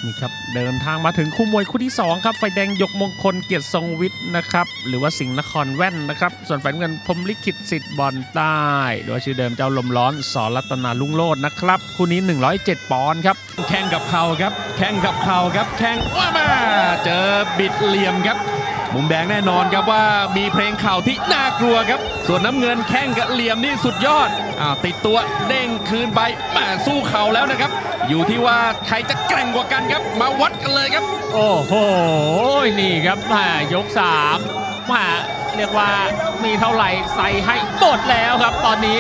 นี่ครับเดินทางมาถึงคู่มวยคู่ที่2ครับไฟแดงยกมงคลเกียรติทรงวิทย์นะครับหรือว่าสิงห์นครแว่นนะครับส่วนฝ่ายน้ำเงินพรหมลิขิตสิทธิ์บอลใต้โดยชื่อเดิมเจ้าลมร้อนสรัตนาลุ่งโลดนะครับคู่นี้107ปอนด์ครับแข่งกับเข่าครับแข่งกับเข่าครับแข่งว่ามาเจอบิดเหลี่ยมครับมุมแดงแน่นอนครับว่ามีเพลงเข่าที่น่ากลัวครับส่วนน้ำเงินแข้งกับเหลี่ยมนี่สุดยอดติดตัวเด้งคืนไปมาสู้เข่าแล้วนะครับอยู่ที่ว่าใครจะแกร่งกว่ากันครับมาวัดกันเลยครับโอ้โหนี่ครับยก3เรียกว่ามีเท่าไหร่ใส่ให้หมดแล้วครับตอนนี้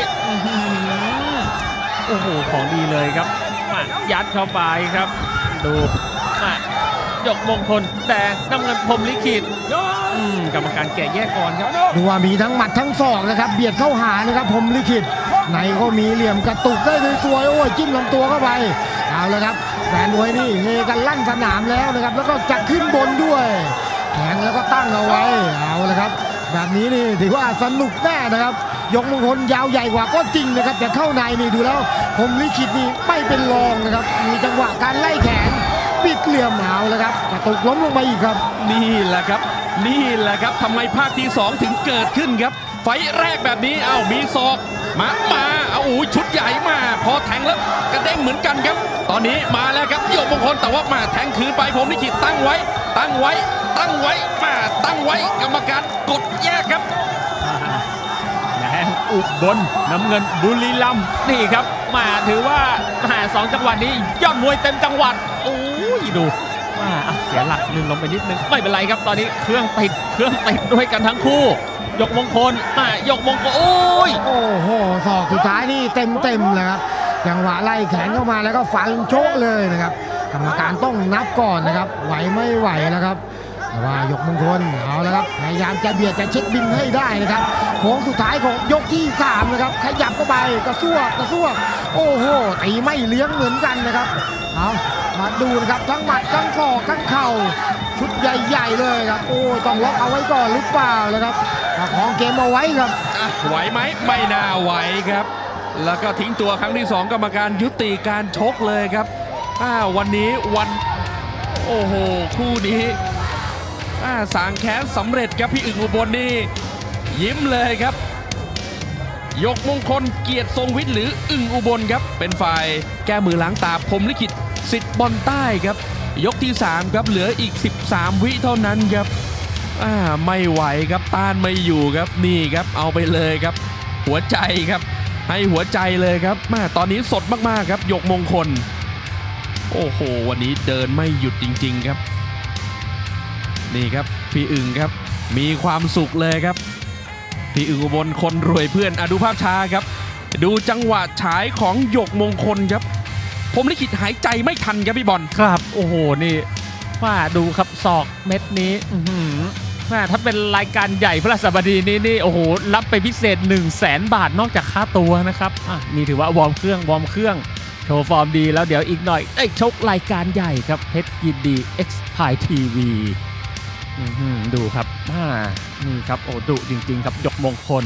โอ้โหของดีเลยครับยัดเข้าไปครับดูยกมงคลแดงน้ำเงินพรหมลิขิตกรรมการแก่แยกก่อนครับดูว่ามีทั้งหมัดทั้งศอกนะครับเบียดเข้าหานะครับพรหมลิขิตในก็มีเหลี่ยมกระตุกได้สวยๆโอ้ยจิ้มลำตัวเข้าไปเอาละครับแฟนมวยนี่เฮกันลั่นสนามแล้วนะครับแล้วก็จะขึ้นบนด้วยแทงแล้วก็ตั้งเอาไว้เอาละครับแบบนี้นี่ถือว่าสนุกแน่นะครับยกมงคลยาวใหญ่กว่าก็จริงนะครับแต่เข้าในนี่ดูแล้วพรหมลิขิตนี่ไม่เป็นรองนะครับมีจังหวะการไล่แขนปิดเหลี่ยมเอาแล้วครับกระตุกล้มลงไปอีกครับนี่แหละครับทำไมภาคที่2ถึงเกิดขึ้นครับไฟแรกแบบนี้มีศอกมาชุดใหญ่มาพอแทงแล้วกระเด้งเหมือนกันครับตอนนี้มาแล้วครับยกมงคลแต่ว่ามาแทงคืนไปพรหมลิขิตตั้งไว้ตั้งไว้กรรมการกดแยกครับแดงอุบลน้ำเงินบุรีรัมย์นี่ครับถือว่า2จังหวะนี้ยอดมวยเต็มจังหวัดโอ้ยดูเสียหลักลื่นลงไปนิดนึงไม่เป็นไรครับตอนนี้เครื่องติดด้วยกันทั้งคู่ยกมงคลโอ้โหศอกสุดท้ายนี่เต็มเลยครับจังหวะไล่แขนเข้ามาแล้วก็ฟันโชกเลยนะครับกรรมการต้องนับก่อนนะครับไหวไม่ไหวนะครับแต่ว่ายกมงคลเอาแล้วครับพยายามจะเบียดจะเช็คบินให้ได้นะครับโค้งสุดท้ายของยกที่3นะครับขยับเข้าไปกระซวกโอ้โหตีไม่เลี้ยงเหมือนกันนะครับเอามาดูนะครับทั้งหมัดทั้งศอกทั้งเข่าชุดใหญ่ๆเลยครับโอ้ต้องล็อกเอาไว้ก่อนหรือเปล่านะครับของเกมเอาไว้ครับไหวไหมไม่น่าไหวครับแล้วก็ทิ้งตัวครั้งที่2กรรมการยุติการชกเลยครับวันนี้โอ้โหคู่นี้สางแค้นสำเร็จครับพี่อึ่งอุบลนี่ยิ้มเลยครับยกมงคลเกียรติทรงวิทย์หรืออึ่งอุบลครับเป็นฝ่ายแก้มือล้างตาพรหมลิขิตสิทธิ์บอลใต้ครับยกที่3ครับเหลืออีก13วิเท่านั้นครับไม่ไหวครับต้านไม่อยู่ครับนี่ครับเอาไปเลยครับหัวใจครับให้หัวใจเลยครับตอนนี้สดมากๆครับยกมงคลโอ้โหวันนี้เดินไม่หยุดจริงๆครับนี่ครับพี่อึ่งครับมีความสุขเลยครับพี่อึ่งอุบลคนรวยเพื่อนดูภาพช้าครับดูจังหวะฉายของยกมงคลครับพรหมลิขิตหายใจไม่ทันครับพี่บอลครับโอ้โหนี่ดูครับศอกเม็ดนี้ถ้าเป็นรายการใหญ่พระสบดีนี่โอ้โหรับไปพิเศษ100,000 บาทนอกจากค่าตัวนะครับนี่ถือว่าวอร์มเครื่องโชว์ฟอร์มดีแล้วเดี๋ยวอีกหน่อยชกรายการใหญ่ครับเพชรยินดี X Pie TV ดูครับนี่ครับโอ้ดุจริงๆครับยกมงคล